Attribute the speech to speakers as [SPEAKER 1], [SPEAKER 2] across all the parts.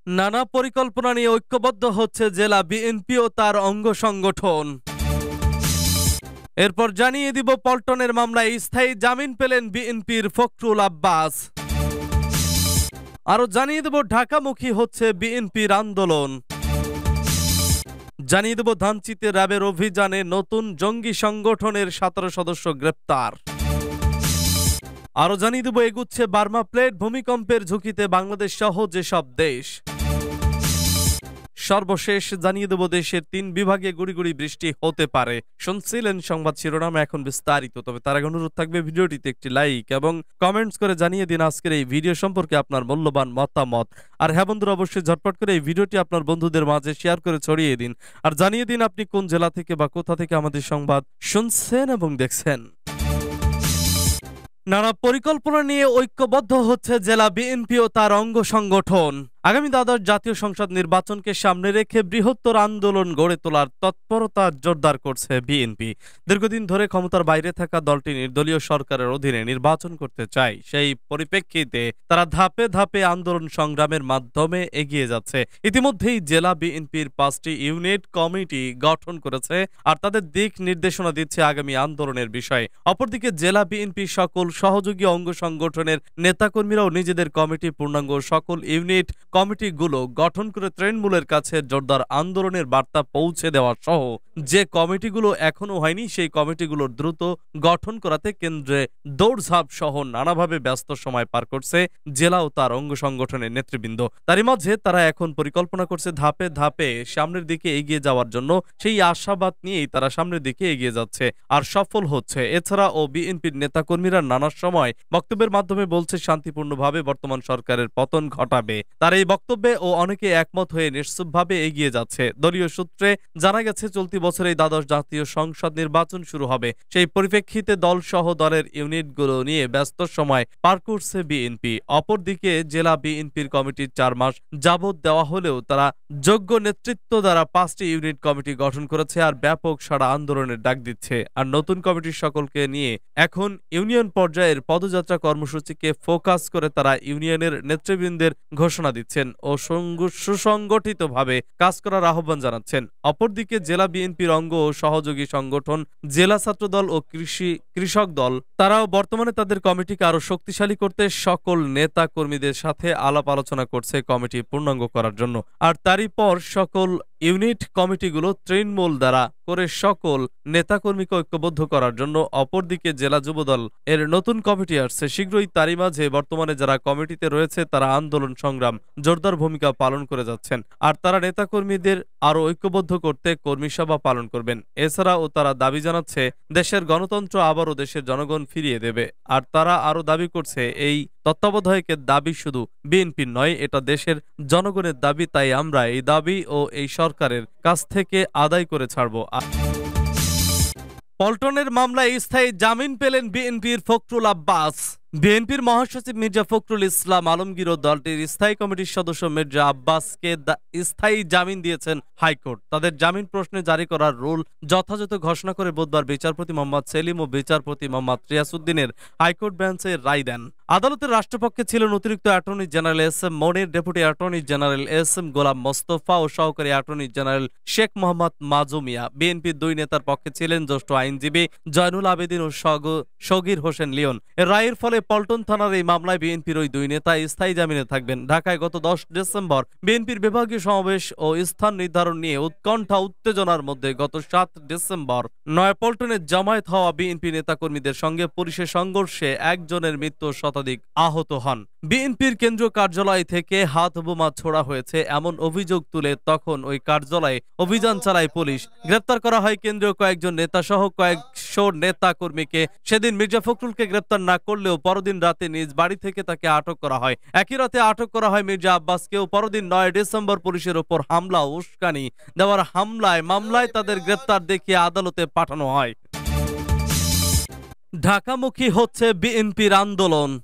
[SPEAKER 1] নানা পরিকল্পনা নিয়ে ঐক্যবদ্ধ হচ্ছে জেলা বিএনপি ও তার অঙ্গ সংগঠন। এরপর জানিয়ে দিব পল্টনের মামলায় স্থায়ী জামিন পেলেন বিএনপির ফখরুল আব্বাস। আরো জানিয়ে দেব ঢাকামুখী হচ্ছে বিএনপির আন্দোলন। জানিয়ে দেব ধানচিতে র্যাবের অভিযানে নতুন জঙ্গি সংগঠনের 17 সদস্য গ্রেপ্তার। আরো জানিয়ে দেব এগুচ্ছে বার্মা প্লেট ভূমিকম্পের ঝুঁকিতে বাংলাদেশ সহ যেসব দেশ। সর্বশেষ জানিয়ে দেব দেশের 3 বিভাগে গুড়ি বৃষ্টি হতে পারে। শুনছিলেন সংবাদ শিরোনাম, এখন বিস্তারিত। তবে তার আগে অনুরোধ থাকবে ভিডিওটিতে একটি লাইক এবং কমেন্টস করে জানিয়ে দিন আজকের এই ভিডিও সম্পর্কে আপনার মূল্যবান মতামত। আর হ্যাঁ বন্ধুরা, অবশ্যই ঝটপট করে এই ভিডিওটি আপনার বন্ধুদের মাঝে শেয়ার করে ছড়িয়ে দিন। আর জানিয়ে দিন আপনি কোন জেলা থেকে বা কোথা থেকে আমাদের সংবাদ শুনছেন এবং দেখছেন। নানা পরিকল্পনা নিয়ে ঐক্যবদ্ধ হচ্ছে জেলা বিএনপি ও তার অঙ্গ সংগঠন। আগামী দ্বাদশ জাতীয় সংসদ নির্বাচনকে সামনে রেখে বৃহত্তর আন্দোলন গড়ে তোলার তৎপরতা জোরদার করছে বিএনপি। দীর্ঘদিন ধরে ক্ষমতার বাইরে থাকা দলটি নির্দলীয় সরকারের অধীনে নির্বাচন করতে চায়। সেই পরিপ্রেক্ষিতে তারা ধাপে ধাপে আন্দোলন সংগ্রামের মাধ্যমে এগিয়ে যাচ্ছে। ইতিমধ্যেই জেলা বিএনপির 5টি ইউনিট কমিটি গঠন করেছে আর তাদের দিক নির্দেশনা দিচ্ছে আগামী আন্দোলনের বিষয়ে। অপরদিকে জেলা বিএনপির সকল সহযোগী অঙ্গ সংগঠনের নেতাকর্মীরাও নিজেদের কমিটি পূর্ণাঙ্গ সকল ইউনিট কমিটিগুলো গঠন করে তৃণমূলের কাছে জোরদার আন্দোলনের বার্তা পৌঁছে দেওয়া সহ যে কমিটিগুলো এখনো হয়নি সেই কমিটিগুলোর দ্রুত গঠন করাতে কেন্দ্রে দৌড়ঝাঁপ সহ নানাভাবে ব্যস্ত সময় পার করছে জেলা ও তার অঙ্গ সংগঠনের নেতৃবৃন্দ। তারই মাঝে তারা এখন পরিকল্পনা করছে ধাপে ধাপে সামনের দিকে এগিয়ে যাওয়ার জন্য। সেই আশাবাদ নিয়েই তারা সামনের দিকে এগিয়ে যাচ্ছে আর সফল হচ্ছে। এছাড়া ও বিএনপির নেতাকর্মীরা নানা সময় বক্তব্যের মাধ্যমে বলছে শান্তিপূর্ণভাবে বর্তমান সরকারের পতন ঘটাবে। তার এই বক্তব্যে ও অনেকে একমত হয়ে নিশ্চুপভাবে এগিয়ে যাচ্ছে। দলীয় সূত্রে জানা গেছে চলতি বছরেই দ্বাদশ জাতীয় সংসদ নির্বাচন শুরু হবে। সেই পরিপ্রেক্ষিতে দল সহ দলের ইউনিটগুলো নিয়ে ব্যস্ত সময় পার করছে বিএনপি। অপরদিকে জেলা বিএনপির কমিটির 4 মাস যাবৎ দেওয়া হলেও তারা যোগ্য নেতৃত্ব দ্বারা 5টি ইউনিট কমিটি গঠন করেছে আর ব্যাপক সারা আন্দোলনের ডাক দিচ্ছে। আর নতুন কমিটির সকলকে নিয়ে এখন ইউনিয়ন পর্যায়ের পদযাত্রা কর্মসূচিকে ফোকাস করে তারা ইউনিয়নের নেতৃবৃন্দের ঘোষণা দিচ্ছেন ও সুসংগঠিতভাবে কাজ করার আহ্বান জানাচ্ছেন। অপরদিকে জেলা বিএনপির অঙ্গ ও সহযোগী সংগঠন জেলা ছাত্রদল ও কৃষক দল তারাও বর্তমানে তাদের কমিটিকে আরো শক্তিশালী করতে সকল নেতা কর্মীদের সাথে আলাপ আলোচনা করছে কমিটি পূর্ণাঙ্গ করার জন্য। আর তারই পর সকল ইউনিট কমিটিগুলো তৃণমূল দ্বারা করে সকল নেতাকর্মীকে ঐক্যবদ্ধ করার জন্য। অপরদিকে জেলা যুবদল এর নতুন কমিটি আসছে শীঘ্রই। তারই মাঝে বর্তমানে যারা কমিটিতে রয়েছে তারা আন্দোলন সংগ্রাম জোরদার ভূমিকা পালন করে যাচ্ছেন আর তারা নেতাকর্মীদের আরো ঐক্যবদ্ধ করতে কর্মী সভা পালন করবেন। এছাড়াও তারা দাবি জানাচ্ছে দেশের গণতন্ত্র আবারও দেশের জনগণ ফিরিয়ে দেবে। আর তারা আরো দাবি করছে এই তত্ত্বাবধায়কের দাবি শুধু বিএনপির নয়, এটা দেশের জনগণের দাবি। তাই আমরা এই দাবি ও এই সরকারের কাছ থেকে আদায় করে ছাড়ব। পল্টনের মামলায় স্থায়ী জামিন পেলেন বিএনপির ফখরুল আব্বাস। বিএনপির মহাসচিব মির্জা ফখরুল ইসলাম আলমগীর ও দলটির স্থায়ী কমিটির সদস্য মির্জা আব্বাসকে স্থায়ী জামিন দিয়েছেন হাইকোর্ট। তাদের জামিন প্রশ্নে জারি করার রুল যথাযথ ঘোষণা করে বুধবার বিচারপতি মোহাম্মদ সেলিম ও বিচারপতি মোহাম্মদ রিয়াসউদ্দিনের হাইকোর্ট বেঞ্চে রায় দেন। আদালতের রাষ্ট্রপক্ষে ছিলেন অতিরিক্ত attorney general S M Monir, deputy attorney general S M Golam Mostafa ও সহকারী অ্যাটর্নি জেনারেল শেখ মোহাম্মদ মাজুমিয়া। বিএনপির 2 নেতার পক্ষে ছিলেন জ্যেষ্ঠ আইনজীবী জয়নুল আবেদিন ও সগীর হোসেন লিওন। এর রায়ের ফলে পল্টন থানার এই মামলায় বিএনপির ওই 2 নেতা স্থায়ী জামিনে থাকবেন। ঢাকায় গত 10 ডিসেম্বর বিএনপির বিভাগীয় সমাবেশ ও স্থান নির্ধারণ নিয়ে উৎকণ্ঠা উত্তেজনার মধ্যে গত 7 ডিসেম্বর নয়াপল্টনে জামায়াত হওয়া বিএনপি নেতাকর্মীদের সঙ্গে পুলিশের সংঘর্ষে একজনের মৃত্যু, শতাধিক আহত হন। বিএনপির কেন্দ্রীয় কার্যালয় থেকে হাত বোমা ছোড়া হয়েছে এমন অভিযোগ তুলে তখন ওই কার্যালয়ে অভিযান চালায় পুলিশ। গ্রেপ্তার করা হয় কেন্দ্রীয় কয়েকজন নেতা সহ কয়েকশো নেতা কর্মীকে। সেদিন মির্জা ফখরুলকে গ্রেপ্তার না করলেও পরদিন রাতে নিজ বাড়ি থেকে তাকে আটক করা হয়। একই রাতে আটক করা হয় মির্জা আব্বাসকেও। পরদিন 9 ডিসেম্বর পুলিশের ওপর হামলা ও উস্কানি দেওয়ার মামলায় তাদের গ্রেপ্তার দেখিয়ে আদালতে পাঠানো হয়। ঢাকামুখী হচ্ছে বিএনপির আন্দোলন।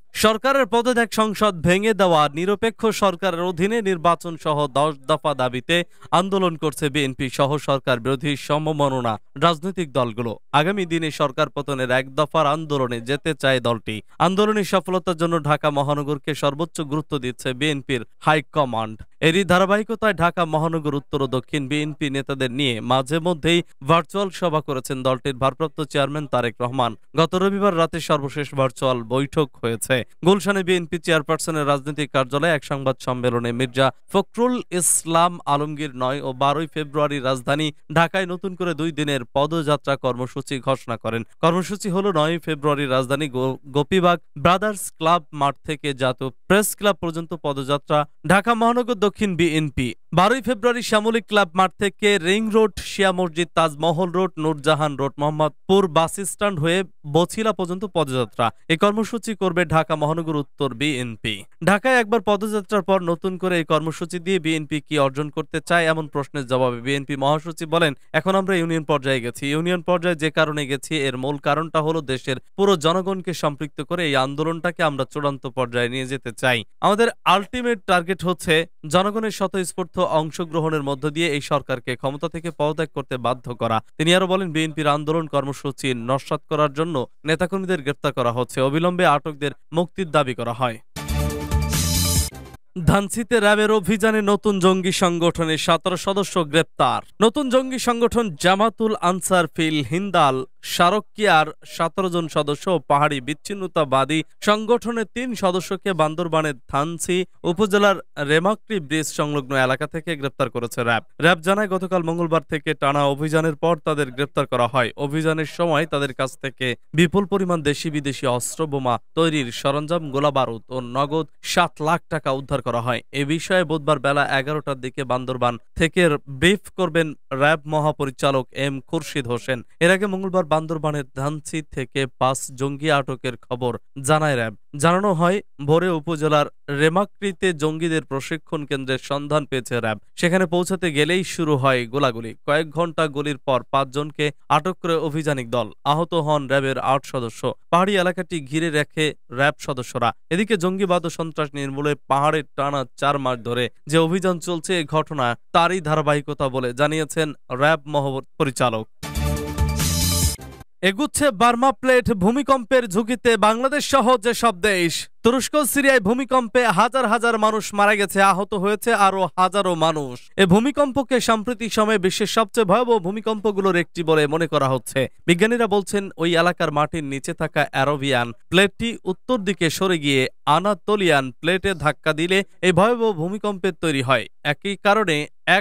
[SPEAKER 1] সরকারের পদত্যাগ, সংসদ ভেঙে দেওয়া, নিরপেক্ষ সরকারের অধীনে নির্বাচন সহ 10 দফা দাবিতে আন্দোলন করছে বিএনপি সহ সরকার বিরোধী সমমননা রাজনৈতিক দলগুলো। আগামী দিনে সরকার পতনের 1 দফার আন্দোলনে যেতে চায় দলটি। আন্দোলনের সফলতার জন্য ঢাকা মহানগরকে সর্বোচ্চ গুরুত্ব দিচ্ছে বিএনপির হাইকমান্ড। এরই ধারাবাহিকতায় ঢাকা মহানগর উত্তর ও দক্ষিণ বিএনপি নেতাদের নিয়ে মাঝে মধ্যেই ভার্চুয়াল সভা করেছেন দলটির ভারপ্রাপ্ত চেয়ারম্যান তারেক রহমান। গত রবিবার রাতে সর্বশেষ ভার্চুয়াল বৈঠক হয়েছে। গুলশানে বিএনপি চেয়ারপারসনের রাজনৈতিক কার্যালয়ে এক সংবাদ সম্মেলনে মির্জা ফখরুল ইসলাম আলমগীর 9 ও 12 ফেব্রুয়ারি রাজধানী ঢাকায় নতুন করে 2 দিনের পদযাত্রা কর্মসূচি ঘোষণা করেন। কর্মসূচি হলো 9 ফেব্রুয়ারি রাজধানী গোপীবাগ ব্রাদার্স ক্লাব মাঠ থেকে জাতীয় প্রেস ক্লাব পর্যন্ত পদযাত্রা ঢাকা মহানগর দক্ষিণ বিএনপি। 12 ফেব্রুয়ারি শ্যামলী ক্লাব মাঠ থেকে ring road, Shia Masjid, Tajmahal road, Noorjahan road, Mohammadpur bus stand হয়ে বছিলা পর্যন্ত পদযাত্রা। এই কর্মসূচি করবে ঢাকা মহানগর উত্তর বিএনপি। ঢাকায় একবার পদযাত্রার পর নতুন করে এই কর্মসূচি দিয়ে বিএনপি কি অর্জন করতে চায়, এমন প্রশ্নের জবাবে বিএনপি মহাসচিব বলেন, এখন আমরা ইউনিয়ন পর্যায়ে গেছি। ইউনিয়ন পর্যায়ে যে কারণে গেছি, এর মূল কারণটা হলো দেশের পুরো জনগণকে সম্পৃক্ত করে এই আন্দোলনটাকে আমরা চূড়ান্ত পর্যায়ে নিয়ে যেতে চাই। আমাদের আলটিমেট টার্গেট হচ্ছে জনগণের স্বতঃস্ফূর্ত অংশগ্রহণের মধ্য দিয়ে এই সরকারকে ক্ষমতা থেকে পদত্যাগ করতে বাধ্য করা। তিনি আরো বলেন, বিএনপির আন্দোলন কর্মসূচি নস্যাৎ করার জন্য নেতাকর্মীদের গ্রেফতার করা হচ্ছে। অবিলম্বে আটকদের মুক্তির দাবি করা হয়। ধানসিতে র্যাবের অভিযানে নতুন জঙ্গি সংগঠনের 17 সদস্য গ্রেপ্তার। নতুন জঙ্গি সংগঠন জামাতুল আনসার ফিল হিন্দাল সারকিয়ার 17 জন সদস্য ও পাহাড়ি বিচ্ছিন্নতাবাদী সংগঠনের 3 সদস্যকে বান্দরবানের ধানসি উপজেলার রেমাক্রি ব্রিজ সংলগ্ন এলাকা থেকে গ্রেপ্তার করেছে র্যাব। র্যাব জানায়, গতকাল মঙ্গলবার থেকে টানা অভিযানের পর তাদের গ্রেপ্তার করা হয়। অভিযানের সময় তাদের কাছ থেকে বিপুল পরিমাণ দেশি বিদেশি অস্ত্র, বোমা তৈরির সরঞ্জাম, গোলা বারুদ ও নগদ 7 লাখ টাকা উদ্ধার করা হয়। এ বিষয়ে বুধবার বেলা 11টার দিকে বান্দরবান থেকে ব্রিফ করবেন র্যাব মহাপরিচালক এম খুরশিদ হোসেন। এর আগে মঙ্গলবার বান্দরবানের ধানসি থেকে 5 জঙ্গি আটকের খবর জানায় র্যাব। জানানো হয়, ভোরে উপজেলার রেমাক্রিতে জঙ্গিদের প্রশিক্ষণ কেন্দ্রের সন্ধান পেয়েছে র্যাব। সেখানে পৌঁছাতে গেলেই শুরু হয় গোলাগুলি। কয়েক ঘন্টা গুলির পর 5 জনকে আটক করে অভিযানিক দল। আহত হন র্যাবের 8 সদস্য। পাহাড়ি এলাকাটি ঘিরে রাখে র্যাব সদস্যরা। এদিকে জঙ্গিবাদ ও সন্ত্রাস নির্মূলে পাহাড়ের টানা 4 মাস ধরে যে অভিযান চলছে, এই ঘটনা তারই ধারাবাহিকতা বলে জানিয়েছেন র্যাব মহাপরিচালক। এগুচ্ছে বার্মা প্লেট ভূমিকম্পের ঝুঁকিতে বাংলাদেশ সহ যেসব দেশ। তুরস্ক সিরিয়ায় ভূমিকম্পে হাজার হাজার মানুষ মারা গেছে, আহত হয়েছে আরো হাজারো মানুষ। এ ভূমিকম্পকে সাম্প্রতিক সময়ে বিশ্বের সবচেয়ে ভয়াবহ ভূমিকম্পগুলোর একটি বলে মনে করা হচ্ছে। বিজ্ঞানীরা বলছেন, ওই এলাকার মাটির নিচে থাকা অ্যারোবিয়ান প্লেটটি উত্তর দিকে সরে গিয়ে আনাতোলিয়ান প্লেটে ধাক্কা দিলে এই ভয়াবহ ভূমিকম্পের তৈরি হয়। একই কারণে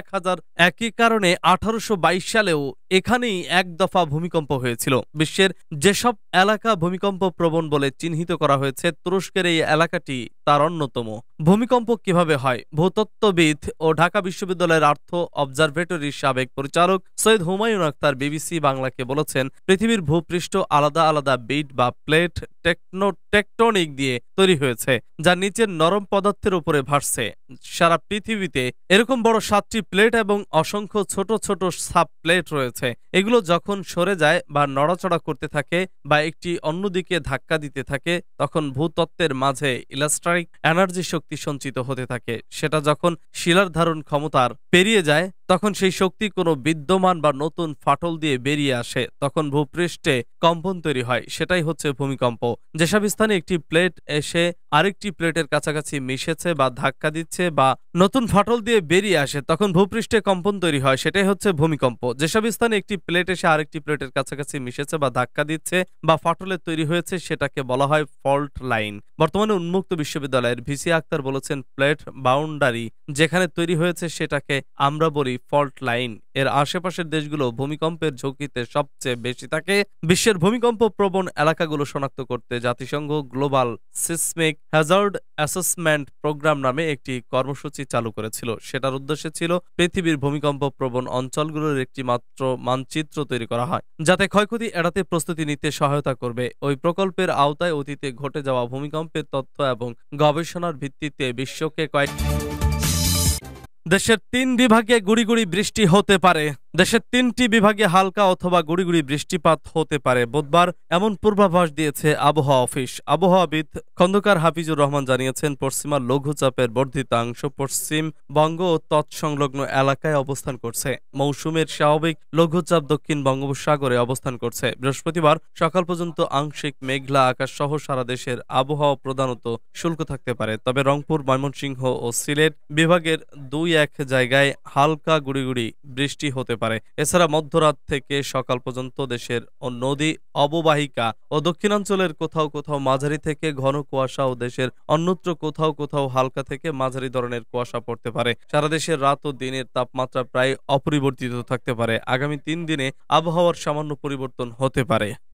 [SPEAKER 1] 1822 সালেও এখানেই 1 দফা ভূমিকম্প হয়েছিল। বিশ্বের যেসব এলাকা ভূমিকম্প প্রবণ বলে চিহ্নিত করা হয়েছে, তুরস্কের এই এলাকাটি তার অন্যতম। ভূমিকম্প কিভাবে হয়? ভূতত্ত্ববিদ ও ঢাকা বিশ্ববিদ্যালয়ের আর্থ অবজারভেটরির সাবেক পরিচালক সৈয়দ হুমায়ুন আখতার বিবিসি বাংলাকে বলেছেন, পৃথিবীর ভূপৃষ্ঠ আলাদা আলাদা বিট বা প্লেট টেকটনিক দিয়ে তৈরি হয়েছে, যা নিচের নরম পদার্থের উপরে ভাসছে। সারা পৃথিবীতে এরকম বড় 7টি প্লেট এবং অসংখ্য ছোট ছোট সাব প্লেট রয়েছে। এগুলো যখন সরে যায় বা নড়াচড়া করতে থাকে বা একটি অন্যদিকে ধাক্কা দিতে থাকে, তখন ভূতত্ত্বের মাঝে ইলাস্ট্রিক এনার্জি শক্তি সঞ্চিত হতে থাকে। সেটা যখন শিলার ধারণ ক্ষমতার পেরিয়ে যায়, তখন সেই শক্তি কোনো বিদ্যমান বা নতুন ফাটল দিয়ে বেরিয়ে আসে। তখন ভূপৃষ্ঠে কম্পন তৈরি হয়। সেটাই হচ্ছে ভূমিকম্প। যেসব স্থানে একটি প্লেট এসে আরেকটি প্লেটের কাছাকাছি মিশেছে বা ধাক্কা দিচ্ছে বা নতুন ফাটল দিয়ে বেরিয়ে আসে, তখন ভূপৃষ্ঠে কম্পন তৈরি হয়। সেটাই হচ্ছে ভূমিকম্প। যেসব স্থানে একটি প্লেট এসে আরেকটি প্লেটের কাছাকাছি মিশেছে বা ধাক্কা দিচ্ছে বা ফাটলের তৈরি হয়েছে, সেটাকে বলা হয় ফল্ট লাইন। বর্তমানে উন্মুক্ত বিশ্ববিদ্যালয়ের ভিসি আক্তার বলেছেন, প্লেট বাউন্ডারি যেখানে তৈরি হয়েছে সেটাকে আমরা বলি ফল্ট লাইন। এর আশেপাশের দেশগুলো ভূমিকম্পের ঝুঁকিতে সবচেয়ে বেশি থাকে। বিশ্বের ভূমিকম্প প্রবণ এলাকাগুলো শনাক্ত করতে জাতিসংঘ global seismic hazard assessment programme নামে একটি কর্মসূচি চালু করেছিল। সেটার উদ্দেশ্য ছিল পৃথিবীর ভূমিকম্প প্রবণ অঞ্চলগুলোর একটি মাত্র মানচিত্র তৈরি করা হয়, যাতে ক্ষয়ক্ষতি এড়াতে প্রস্তুতি নিতে সহায়তা করবে। ওই প্রকল্পের আওতায় অতীতে ঘটে যাওয়া ভূমিকম্পের তথ্য এবং গবেষণার ভিত্তিতে বিশ্বকে দেশের 3 বিভাগে গুড়ি গুড়ি বৃষ্টি হতে পারে। দেশের ৩টি বিভাগে হালকা অথবা গুড়ি গুড়ি বৃষ্টিপাত হতে পারে বুধবার, এমন পূর্বাভাস দিয়েছে আবহাওয়া অফিস। আবহাওয়াবিদ খন্দকার হাফিজুর রহমান জানিয়েছেন, পশ্চিমা লঘুচাপের বর্ধিতাংশ পশ্চিম বঙ্গ ও তৎসংলগ্ন এলাকায় অবস্থান করছে। মৌসুমের স্বাভাবিক লঘুচাপ দক্ষিণ বঙ্গোপসাগরে অবস্থান করছে। বৃহস্পতিবার সকাল পর্যন্ত আংশিক মেঘলা আকাশ সহ সারা দেশের আবহাওয়া প্রধানত শুষ্ক থাকতে পারে, তবে রংপুর, ময়মনসিংহ ও সিলেট বিভাগের ২-১ জায়গায় হালকা গুড়ি গুড়ি বৃষ্টি হতে পারে। এছাড়া মধ্যরাত থেকে সকাল পর্যন্ত দেশের নদী অববাহিকা ও দক্ষিণাঞ্চলের কোথাও কোথাও মাঝারি থেকে ঘন কুয়াশা ও দেশের অন্যত্র কোথাও কোথাও হালকা থেকে মাঝারি ধরনের কুয়াশা পড়তে পারে। সারা দেশের রাত ও দিনের তাপমাত্রা প্রায় অপরিবর্তিত থাকতে পারে। আগামী ৩ দিনে আবহাওয়ার সামান্য পরিবর্তন হতে পারে।